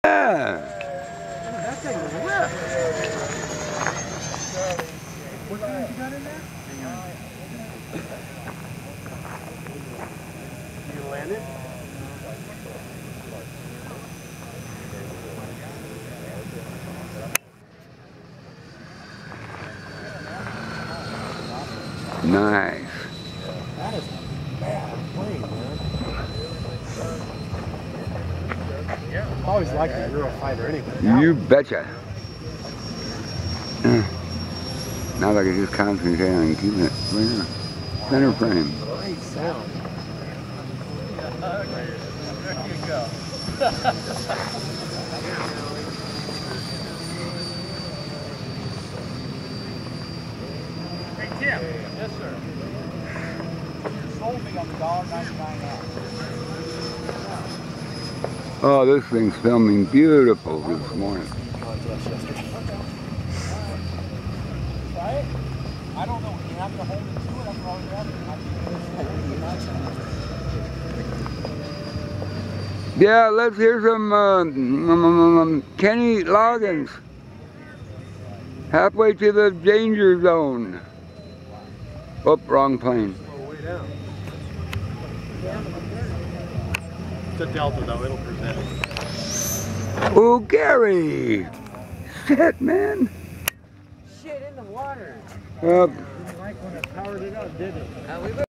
Yeah. That thing was ripped. What kind you got in there? You land it? Nice. That is a bad plane, man. I always liked the Eurofighter anyway. You betcha. Now I can just concentrate on keeping it right in the center frame. Great sound. There you go. Hey Tim. Yes, sir. You sold me on the $1.99 out. Oh, this thing's filming beautiful this morning. Try it. I don't know. You have to hold it to it. I'm probably asking. Yeah, let's hear some Kenny Loggins. Halfway to the danger zone. Oh, wrong plane. Way down. It's a Delta though, it'll present. Oh, Gary! Shit, man. Shit in the water. Uh, Didn't like when it powered it up, did it?